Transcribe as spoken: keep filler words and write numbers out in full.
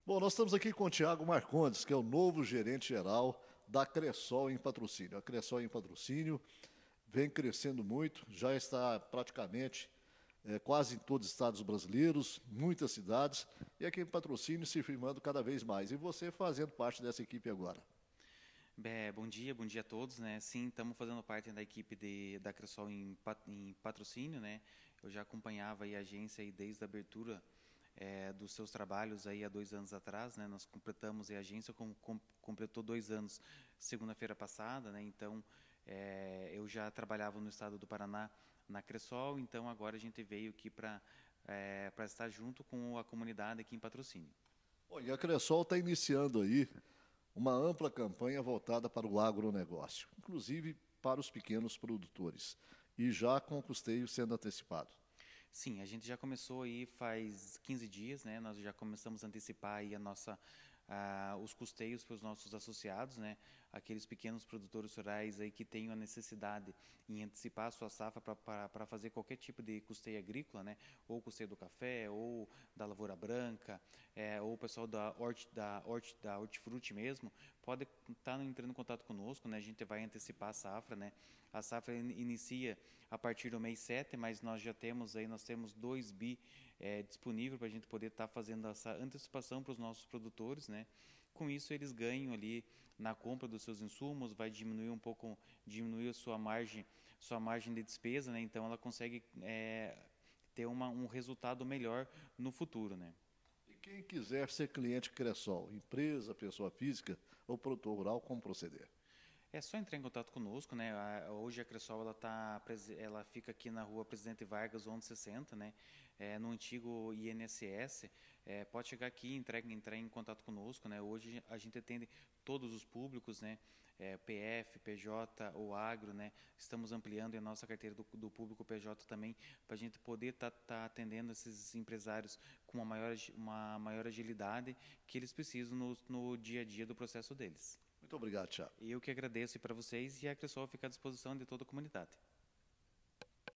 Bom, nós estamos aqui com o Tiago Marcondes, que é o novo gerente-geral da Cressol em Patrocínio. A Cressol em Patrocínio vem crescendo muito, já está praticamente eh, quase em todos os estados brasileiros, muitas cidades, e aqui em Patrocínio se firmando cada vez mais. E você fazendo parte dessa equipe agora. Bé, bom dia, bom dia a todos, né? Sim, estamos fazendo parte da equipe de, da Cressol em, pat- em patrocínio, né? Eu já acompanhava aí a agência aí desde a abertura eh, dos seus trabalhos aí há dois anos atrás, né? Nós completamos e a agência com, com, completou dois anos segunda-feira passada, né? Então eh, eu já trabalhava no estado do Paraná na Cressol, então agora a gente veio aqui para para estar junto com a comunidade aqui em patrocínio. Bom, e a Cressol está iniciando aí uma ampla campanha voltada para o agronegócio, inclusive para os pequenos produtores, e já com o custeio sendo antecipado. Sim, a gente já começou aí faz quinze dias, né? Nós já começamos a antecipar aí a nossa, ah, os custeios para os nossos associados, né? Aqueles pequenos produtores rurais aí que tenham a necessidade em antecipar a sua safra para fazer qualquer tipo de custeio agrícola, né? Ou custeio do café, ou da lavoura branca, é, ou o pessoal da, horti, da, horti, da hortifruti mesmo, pode estar entrando em contato conosco, né? A gente vai antecipar a safra, né? A safra in- inicia a partir do mês sete, mas nós já temos aí, nós temos dois bi é, disponível para a gente poder estar fazendo essa antecipação para os nossos produtores, né? Com isso eles ganham ali na compra dos seus insumos, vai diminuir um pouco, diminuir a sua margem, sua margem de despesa, né? Então ela consegue é, ter uma, um resultado melhor no futuro, né? E quem quiser ser cliente Cressol, empresa, pessoa física ou produtor rural, como proceder? É só entrar em contato conosco, né? A- Hoje a Cressol ela tá, presi- ela fica aqui na rua Presidente Vargas, onze sessenta, né? É, no antigo I N S S. É, pode chegar aqui, entrar, entrar em contato conosco, né? Hoje a gente atende todos os públicos, né? É, P F, P J ou agro, né? Estamos ampliando a nossa carteira do, do público P J também, para a gente poder estar tá, tá atendendo esses empresários com uma maior, agi- uma maior agilidade que eles precisam no, no dia a dia do processo deles. Muito obrigado, Tiago. Eu que agradeço para vocês e a Cressol fica à disposição de toda a comunidade.